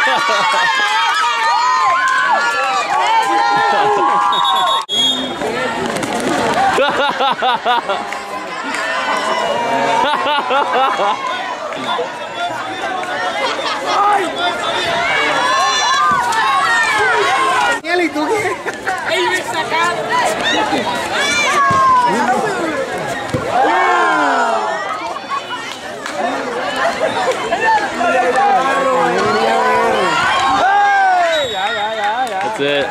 ¿Y tú qué? ¡Ey, me sacaron! That's it.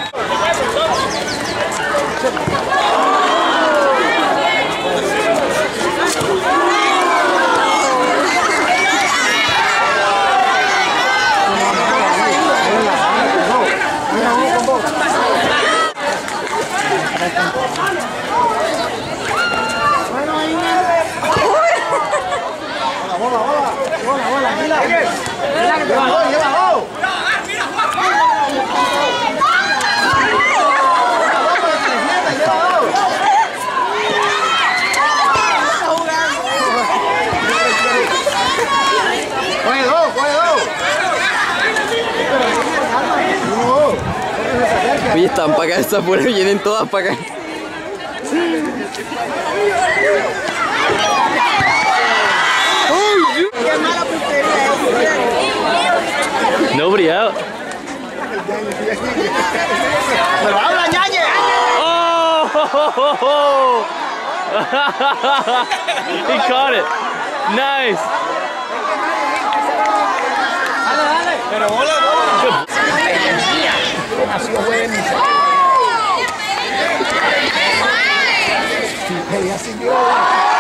Oye, están para acá, esas fueron, vienen todas para acá. Nobody out. ¡Pero habla, ñañe! Oh! He caught it. Nice. Dale, dale. Pero bola, bola. Ha sido bueno. Ella siguió.